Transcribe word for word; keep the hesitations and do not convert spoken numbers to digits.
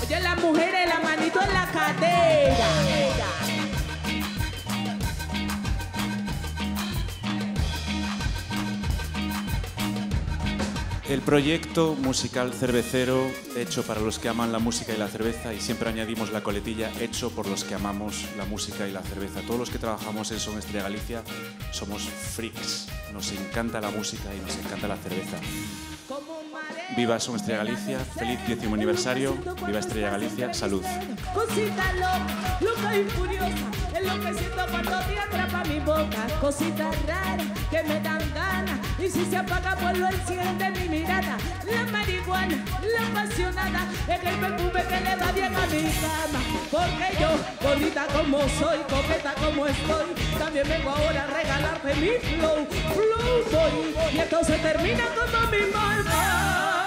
Oye, las mujeres, la manito en la cadera. El proyecto musical cervecero hecho para los que aman la música y la cerveza, y siempre añadimos la coletilla, hecho por los que amamos la música y la cerveza. Todos los que trabajamos en Son Estrella Galicia somos freaks, nos encanta la música y nos encanta la cerveza. Viva Son Estrella Galicia, feliz décimo aniversario, viva Estrella Galicia, salud. Cosita loca, loca y furiosa, es lo que siento cuando te atrapa mi boca. Cositas raras que me dan ganas, y si se apaga pues lo enciende mi mirada. La marihuana, la apasionada, es el perfume que le va bien a mi cama. Porque yo, bonita como soy, coqueta como estoy, también vengo ahora a regalarte mi flow, flow boy. Y esto se termina como mi mamá.